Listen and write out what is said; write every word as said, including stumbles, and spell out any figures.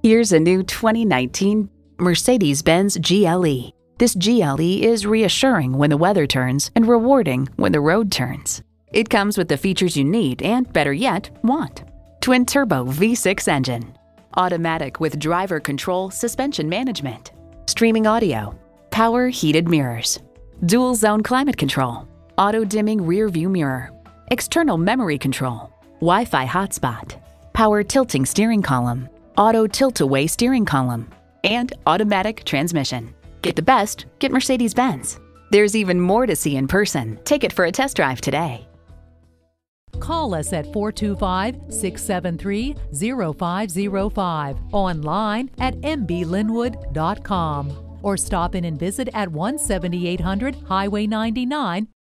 Here's a new twenty nineteen Mercedes-Benz G L E. This G L E is reassuring when the weather turns and rewarding when the road turns. It comes with the features you need and, better yet, want. Twin-turbo V six engine, automatic with driver control suspension management, streaming audio, power heated mirrors, dual-zone climate control, auto-dimming rear-view mirror, external memory control, Wi-Fi hotspot, power tilting steering column, auto tilt-away steering column, and automatic transmission. Get the best, get Mercedes-Benz. There's even more to see in person. Take it for a test drive today. Call us at four two five, six seven three, zero five zero five, online at m b linwood dot com, or stop in and visit at one seventy-eight hundred Highway ninety-nine